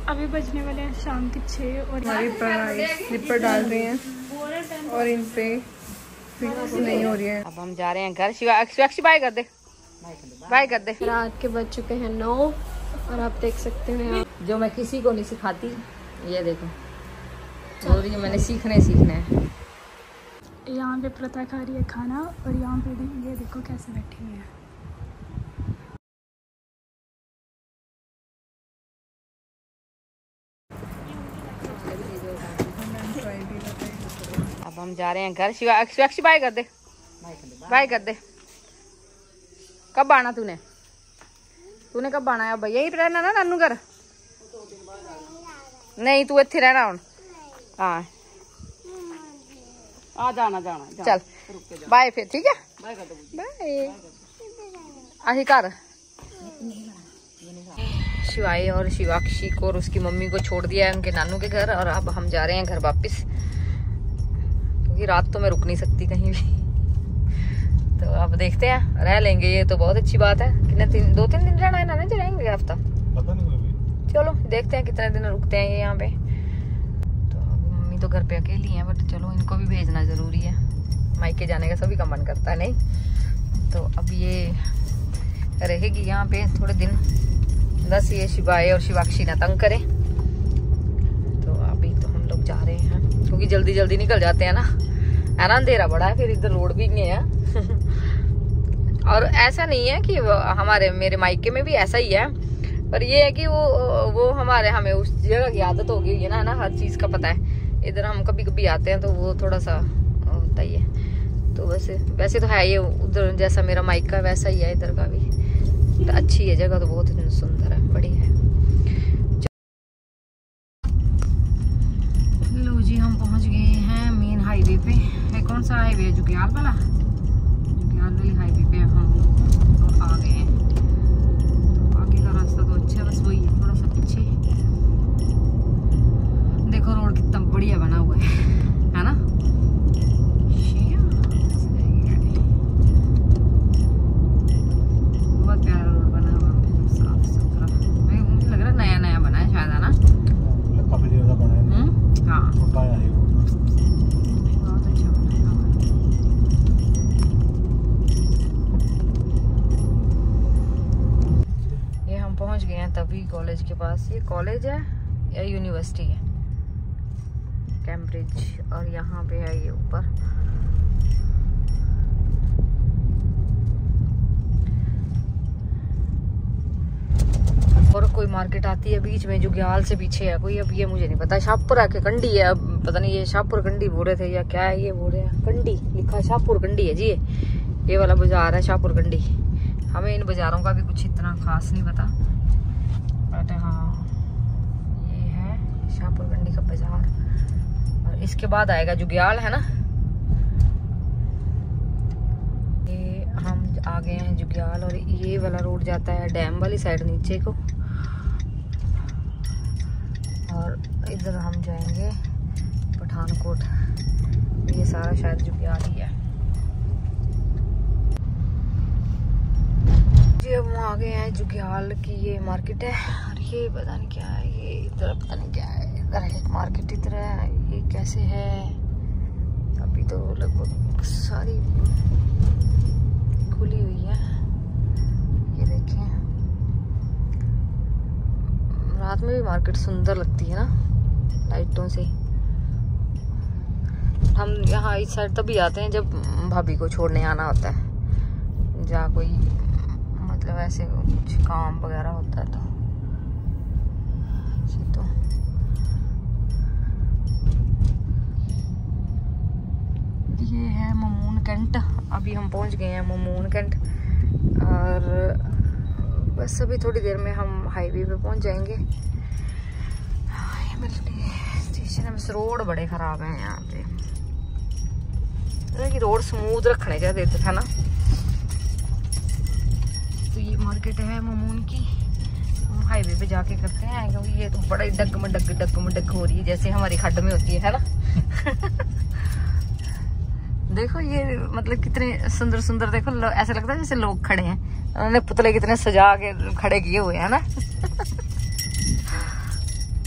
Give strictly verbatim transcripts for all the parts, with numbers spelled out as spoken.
अभी बजने वाले हैं शाम के छः और हमारी पढ़ाई स्लीपर डाल रही हैं और इन पे नहीं हो रही है। अब हम जा रहे हैं घर। शिवा शिवाक्षी बाय कर दे, बाय कर दे। रात के बज चुके हैं नौ और आप देख सकते हैं जो मैं किसी को नहीं सिखाती, ये देखो और ये मैंने सीखने सीखना है। यहाँ पे प्रथा खा रही है खाना और यहाँ पे ये देखो कैसे बैठी है। अब हम जा रहे हैं घर। शिवा शिवाक्षी बाय कर दे, बाय कर दे। कब आना तूने तूने कब आना है? अब यही रहना ना नानू घर? नहीं तू इत्थे रहना हुन। हाँ आ जाना जाना, जाना। चल बाय फिर, ठीक है बाय कर दो। बाय। आही कर शिवाई और शिवाक्षी को और उसकी मम्मी को छोड़ दिया है उनके नानू के घर और अब हम जा रहे हैं घर वापस, क्योंकि रात तो मैं रुक नहीं सकती कहीं भी। तो अब देखते हैं, रह लेंगे ये तो बहुत अच्छी बात है। कितने तीन दो तीन दिन रहना है ना? नहीं रहेंगे हफ्ता, पता नहीं। चलो देखते हैं कितने दिन रुकते हैं ये यहाँ पे। तो मम्मी तो घर पे अकेली हैं, बट चलो इनको भी भेजना जरूरी है। मायके जाने का सभी का मन करता है नहीं? तो अब ये रहेगी यहाँ पे थोड़े दिन, बस ये शिवाय और शिवाक्षी ना तंग करें। तो अभी तो हम लोग जा रहे हैं क्योंकि जल्दी जल्दी निकल जाते हैं ना, है ना? अंधेरा बड़ा है, फिर इधर रोड भी नहीं है। और ऐसा नहीं है कि हमारे मेरे मायके में भी ऐसा ही है, पर ये है कि वो वो हमारे हमें उस जगह की आदत हो गई है ना, है ना, हर चीज का पता है। इधर हम कभी कभी आते हैं तो वो थोड़ा सा होता ही है। तो वैसे वैसे तो है ये उधर जैसा मेरा मायका वैसा ही है इधर का भी। तो अच्छी है जगह, तो बहुत सुंदर है, बड़ी है। लो जी हम पहुंच गए हैं मेन हाईवे पे। है कौन सा हाईवे है? जुग्याल वाला, जुग्याल वाली हाईवे पे हम तो आ गए हैं। तो आगे का रास्ता तो अच्छा है, बस वही है थोड़ा सा पीछे। देखो रोड कितना बढ़िया बना हुआ है, है ना? बहुत प्यारा रोड बना हुआ है, साफ सुथरा। मुझे लग रहा है नया नया बना है शायद, है ना? काफी ज्यादा बना है। हाँ बहुत अच्छा बना है। ये हम पहुंच गए हैं तभी कॉलेज के पास। ये कॉलेज है या यूनिवर्सिटी है? कैम्ब्रिज। और यहाँ पे है ये ऊपर। और कोई मार्केट आती है बीच में, जुग्याल से पीछे है कोई, अब ये मुझे नहीं पता। शाहपुर आके कंडी है, अब पता नहीं ये शाहपुर कंडी बोल रहे थे या क्या है। ये बोल रहे हैं कंडी, लिखा शाहपुर कंडी है जी। ये ये वाला बाजार है शाहपुर कंडी। हमें इन बाजारों का भी कुछ इतना खास नहीं पता, बट हाँ ये है शाहपुर कंडी का बाजार। और इसके बाद आएगा जुग्याल, है ना? ये हम आ गए हैं जुग्याल और ये वाला रोड जाता है डैम वाली साइड नीचे को, और इधर हम जाएंगे पठानकोट। ये सारा शायद जुग्याल ही है जी। अब हम आ गए हैं जुग्याल की ये मार्केट है, और ये पता नहीं क्या है, ये इधर पता नहीं क्या है। इधर एक मार्केट इधर है, ये कैसे है? अभी तो लगभग सारी खुली हुई है। ये देखें, रात में भी मार्केट सुंदर लगती है ना लाइटों से। हम यहाँ इस साइड तभी आते हैं जब भाभी को छोड़ने आना होता है, जहाँ कोई मतलब ऐसे कुछ काम वगैरह होता है। तो तो ये है ममून कैंट। अभी हम पहुंच गए हैं ममून कैंट, और बस अभी थोड़ी देर में हम हाईवे पे पहुंच जाएंगे। स्टेशन है, बस रोड बड़े खराब हैं यहाँ पे। कि रोड स्मूथ रखने चाहिए थे, है ना? तो ये मार्केट है ममून की, हम हाईवे पे जाके करते हैं, क्योंकि ये तो बड़ा डगमडग डगमडग हो रही है जैसे हमारी खड्ड में होती है, है ना? देखो ये मतलब कितने सुंदर सुंदर, देखो ऐसा लगता है जैसे लोग खड़े हैं। उन्होंने पुतले कितने सजा के खड़े किए हुए हैं ना।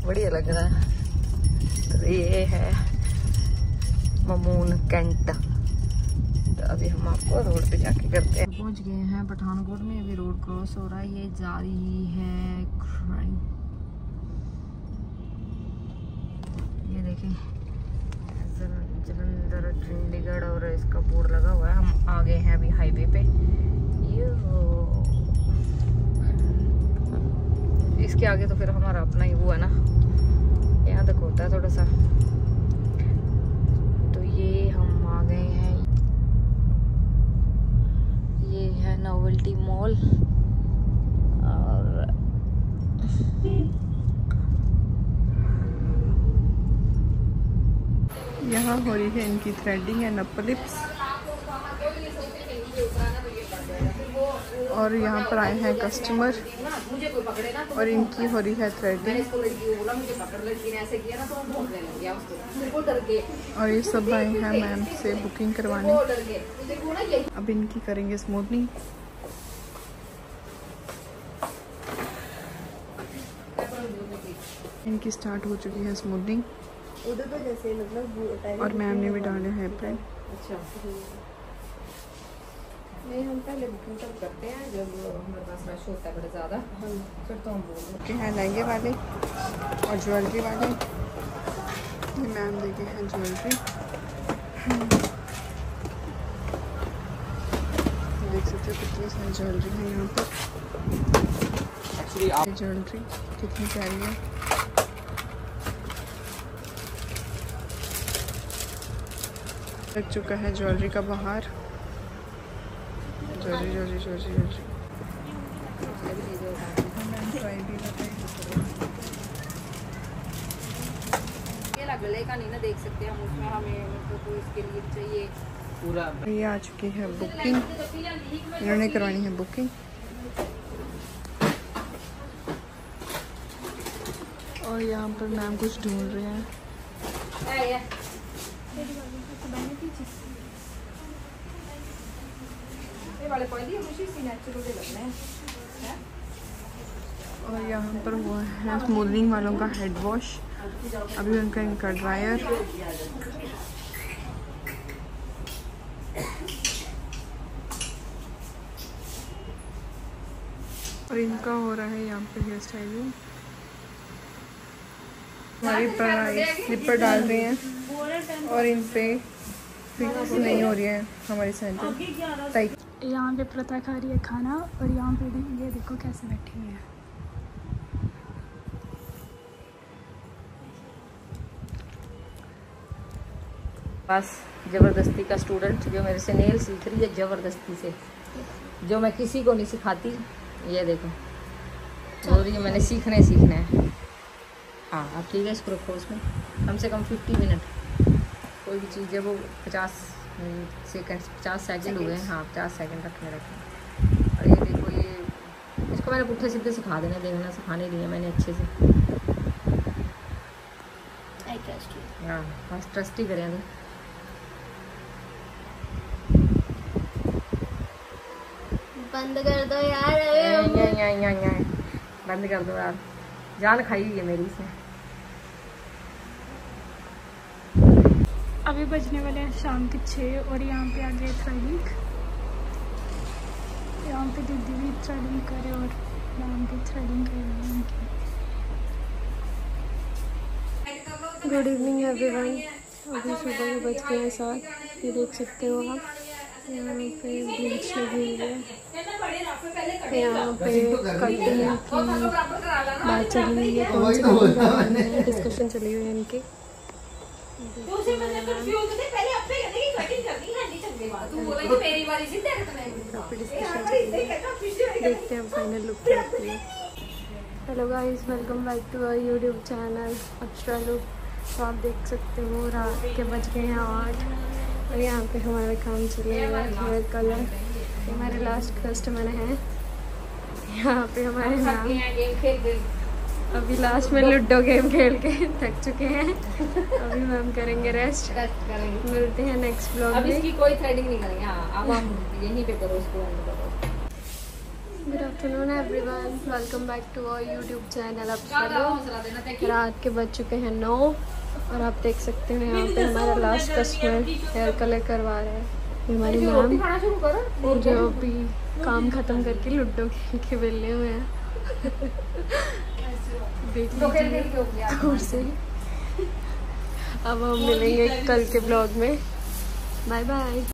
बढ़िया लग रहा है। तो ये है ममून कैंट। तो अभी हम आपको रोड पे जाके करते हैं। पहुंच गए हैं पठानकोट में, अभी रोड क्रॉस हो रहा है, ये जा रही है क्राइम। ये देखें जलंधर चंडीगढ़ और इसका बोर्ड लगा हुआ है। हम आ गए हैं अभी हाईवे पे। ये इसके आगे तो फिर हमारा अपना ही वो है ना, यहाँ तक होता है थोड़ा सा। तो ये हम आ गए हैं, ये है नोवेल्टी मॉल। और यहाँ हो रही है इनकी थ्रेडिंग एंड अपर लिप्स। और यहाँ पर आए हैं कस्टमर और इनकी हो रही है थ्रेडिंग। और ये सब आए हैं मैम से बुकिंग करवाने। अब इनकी करेंगे स्मूथनिंग। इनकी स्टार्ट हो चुकी है स्मूथनिंग और मैम ने भी डाले हैं एप्रन। नहीं, हम पहले बुकिंग तब करते हैं जब हमारे पास रश होता है बड़ा ज़्यादा, फिर तो हम बोल के हैं लहंगे वाले और ज्वेलरी वाले। ये मैम देखे हैं ज्वेलरी, देख सकते हो कितनी सारी ज्वेलरी है यहाँ पर। ये ज्वेलरी कितनी प्यारी है। लग चुका है ज्वेलरी का बाहर। ज्वेलरी ज्वेलरी ज्वेलरी ज्वेलरी गले का नहीं ना देख सकते हम, उसमें हमें मतलब तो इसके लिए चाहिए पूरा। ये आ चुकी है बुकिंग, इन्होंने करवानी है बुकिंग। और यहाँ पर मैम कुछ ढूंढ रहे हैं। और यहाँ पर हुआ है स्मूथनिंग वालों का हेड वॉश। अभी उनका इनका ड्रायर। और इनका हो रहा है यहाँ पर हेयर स्टाइलिंग। हमारी पर स्लीपर डाल रहे हैं और इन पे फिक्स नहीं हो रही है हमारी सैंडल टाइट। यहाँ पे प्रथा खा रही है खाना और यहाँ पे ये देखो कैसे बैठी है। बस ज़बरदस्ती का स्टूडेंट जो मेरे से नेल सीख रही है ज़बरदस्ती से, जो मैं किसी को नहीं सिखाती। ये देखो बोल रही है मैंने सीखने सीखना है। हाँ अब ठीक है, इसको रखो उसमें कम से कम फिफ्टी मिनट। कोई भी चीज़ है वो पचास सेकंड पचास सेकंड हुए हैं। हाँ पचास सेकंड रखने रखें। और ये देखो, ये इसको मैंने पुट्ठे सीधे सिखा देना, देखना सिखाने दिए मैंने अच्छे से। हाँ बस ट्रस्ट ही करें तो। बंद कर दो यार, बंद कर दो यार, जान खाई हुई है मेरी से। अभी बजने वाले हैं शाम के छः और यहाँ पे आ गए थ्रेडिंग। यहाँ पे दीदी भी थ्रेडिंग करे और मैम भी थ्रेडिंग कर रही है। Good evening everyone. अभी सुबह में बज गए हैं सात। ये देख सकते हो आप, यहाँ पे ब्लीच लगी हुई है। यहाँ पे कटिंग की बात चली हुई है, कौन सी कटिंग करवानी है, डिस्कशन चली हुई है इनकी। देखते हैं फाइनल लुक क्या आती है। Hello guys, welcome back to our YouTube channel Akshara look. तो आप देख सकते हो रात के बज गए हैं आठ और यहाँ पे हमारा काम चल रहा है हेयर कलर। हमारे लास्ट कस्टमर हैं यहाँ पे हमारे मैम। अभी लास्ट में लूडो गेम खेल के थक चुके हैं। अभी मैम करेंगे रेस्ट। मिलते हैं नेक्स्ट ब्लॉग में। अब इसकी कोई थ्रेडिंग नहीं करेंगे। हाँ अब हम यहीं पे करो, इसको एंड करो। Good afternoon everyone, welcome back to our YouTube channel. अब चलो रात के बज चुके हैं नौ और आप देख सकते हैं यहाँ पे हमारा लास्ट कस्टमर हेयर कलर करवा रहा है। ये हमारी मैम जो अभी काम ख़त्म करके लूडो खेल के बेले हुए हैं। देख लीजिए दूर से। अब हम मिलेंगे कल के ब्लॉग में। Bye bye.